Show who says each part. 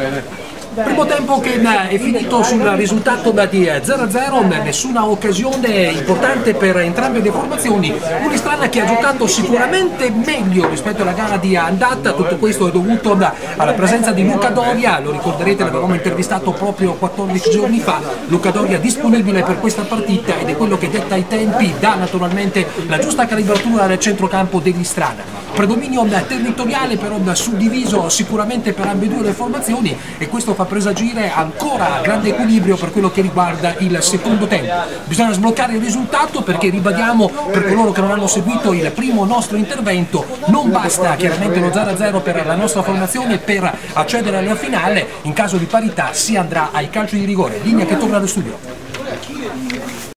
Speaker 1: Primo tempo che è finito sul risultato di 0-0, nessuna occasione importante per entrambe le formazioni. Unistrana che ha giocato sicuramente meglio rispetto alla gara di andata, tutto questo è dovuto alla presenza di Luca Doria, lo ricorderete, l'avevamo intervistato proprio 14 giorni fa. Luca Doria disponibile per questa partita ed è quello che detta i tempi, dà naturalmente la giusta calibratura nel centrocampo dell'Istrana. Predominio territoriale però suddiviso sicuramente per ambedue le formazioni e questo fa presagire ancora grande equilibrio per quello che riguarda il secondo tempo. Bisogna sbloccare il risultato perché, ribadiamo, per coloro che non hanno seguito il primo nostro intervento, non basta chiaramente lo 0-0 per la nostra formazione per accedere alla finale. In caso di parità si andrà ai calci di rigore. Linea che torna allo studio.